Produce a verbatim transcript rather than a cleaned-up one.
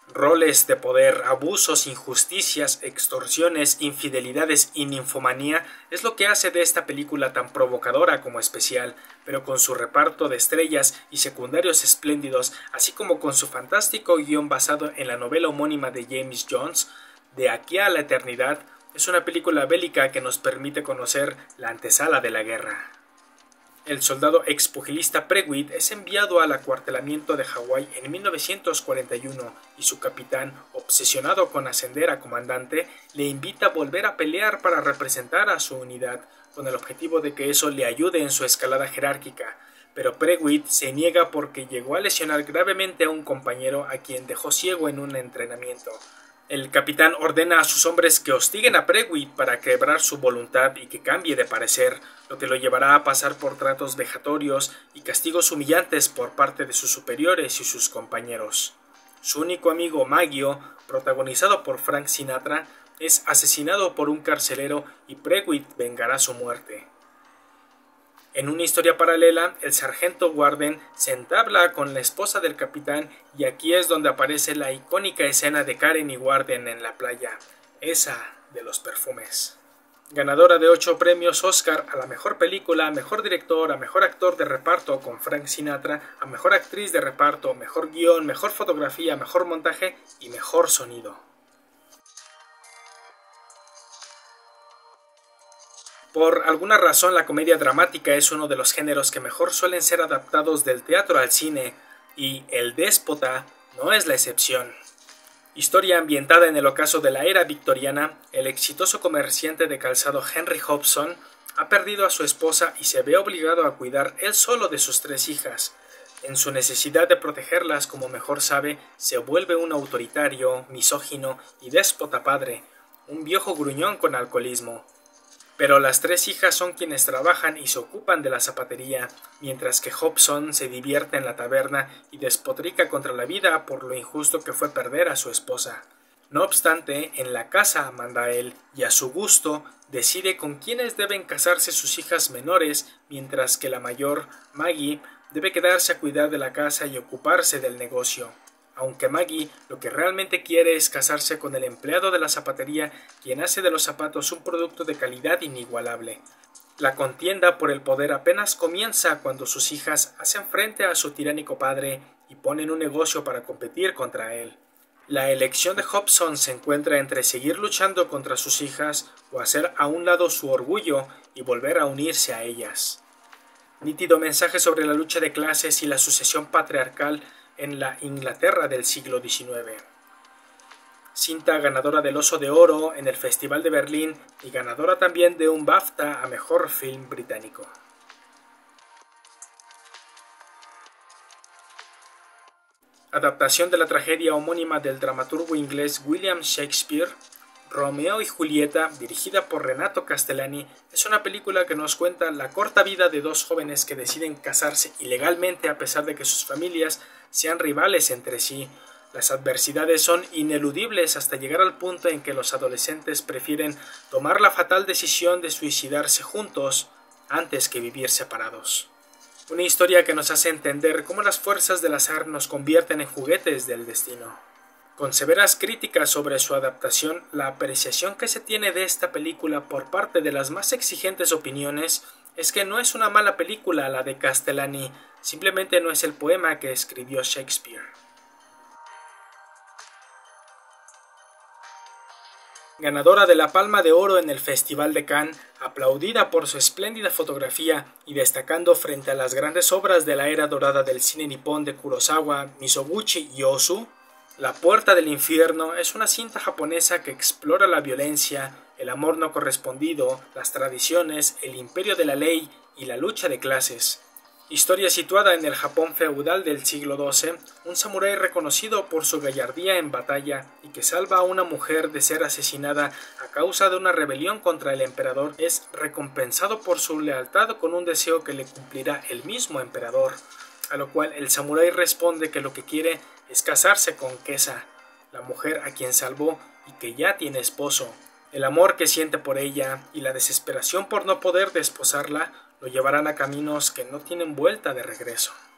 Roles de poder, abusos, injusticias, extorsiones, infidelidades y ninfomanía es lo que hace de esta película tan provocadora como especial, pero con su reparto de estrellas y secundarios espléndidos, así como con su fantástico guión basado en la novela homónima de James Joyce, De aquí a la eternidad, es una película bélica que nos permite conocer la antesala de la guerra. El soldado expugilista Prewitt es enviado al acuartelamiento de Hawái en mil novecientos cuarenta y uno y su capitán, obsesionado con ascender a comandante, le invita a volver a pelear para representar a su unidad, con el objetivo de que eso le ayude en su escalada jerárquica. Pero Prewitt se niega porque llegó a lesionar gravemente a un compañero a quien dejó ciego en un entrenamiento. El capitán ordena a sus hombres que hostiguen a Prewitt para quebrar su voluntad y que cambie de parecer, lo que lo llevará a pasar por tratos vejatorios y castigos humillantes por parte de sus superiores y sus compañeros. Su único amigo Maggio, protagonizado por Frank Sinatra, es asesinado por un carcelero y Prewitt vengará su muerte. En una historia paralela, el sargento Warden se entabla con la esposa del capitán y aquí es donde aparece la icónica escena de Karen y Warden en la playa, esa de los perfumes. Ganadora de ocho premios Oscar a la mejor película, a mejor director, a mejor actor de reparto con Frank Sinatra, a mejor actriz de reparto, mejor guión, mejor fotografía, mejor montaje y mejor sonido. Por alguna razón la comedia dramática es uno de los géneros que mejor suelen ser adaptados del teatro al cine, y El déspota no es la excepción. Historia ambientada en el ocaso de la era victoriana, el exitoso comerciante de calzado Henry Hobson ha perdido a su esposa y se ve obligado a cuidar él solo de sus tres hijas. En su necesidad de protegerlas como mejor sabe, se vuelve un autoritario, misógino y déspota padre, un viejo gruñón con alcoholismo. Pero las tres hijas son quienes trabajan y se ocupan de la zapatería, mientras que Hobson se divierte en la taberna y despotrica contra la vida por lo injusto que fue perder a su esposa. No obstante, en la casa manda él, y a su gusto decide con quiénes deben casarse sus hijas menores, mientras que la mayor, Maggie, debe quedarse a cuidar de la casa y ocuparse del negocio. Aunque Maggie lo que realmente quiere es casarse con el empleado de la zapatería, quien hace de los zapatos un producto de calidad inigualable. La contienda por el poder apenas comienza cuando sus hijas hacen frente a su tiránico padre y ponen un negocio para competir contra él. La elección de Hobson se encuentra entre seguir luchando contra sus hijas o hacer a un lado su orgullo y volver a unirse a ellas. Nítido mensaje sobre la lucha de clases y la sucesión patriarcal en la Inglaterra del siglo diecinueve. Cinta ganadora del Oso de Oro en el Festival de Berlín y ganadora también de un BAFTA a Mejor Film Británico. Adaptación de la tragedia homónima del dramaturgo inglés William Shakespeare, Romeo y Julieta, dirigida por Renato Castellani, es una película que nos cuenta la corta vida de dos jóvenes que deciden casarse ilegalmente a pesar de que sus familias sean rivales entre sí. Las adversidades son ineludibles hasta llegar al punto en que los adolescentes prefieren tomar la fatal decisión de suicidarse juntos antes que vivir separados. Una historia que nos hace entender cómo las fuerzas del azar nos convierten en juguetes del destino. Con severas críticas sobre su adaptación, la apreciación que se tiene de esta película por parte de las más exigentes opiniones es que no es una mala película la de Castellani, simplemente no es el poema que escribió Shakespeare. Ganadora de la Palma de Oro en el Festival de Cannes, aplaudida por su espléndida fotografía y destacando frente a las grandes obras de la era dorada del cine nipón de Kurosawa, Mizoguchi y Ozu, La Puerta del Infierno es una cinta japonesa que explora la violencia, el amor no correspondido, las tradiciones, el imperio de la ley y la lucha de clases. Historia situada en el Japón feudal del siglo doce, un samurái reconocido por su gallardía en batalla y que salva a una mujer de ser asesinada a causa de una rebelión contra el emperador es recompensado por su lealtad con un deseo que le cumplirá el mismo emperador, a lo cual el samurái responde que lo que quiere es casarse con Kesa, la mujer a quien salvó y que ya tiene esposo. El amor que siente por ella y la desesperación por no poder desposarla lo llevarán a caminos que no tienen vuelta de regreso.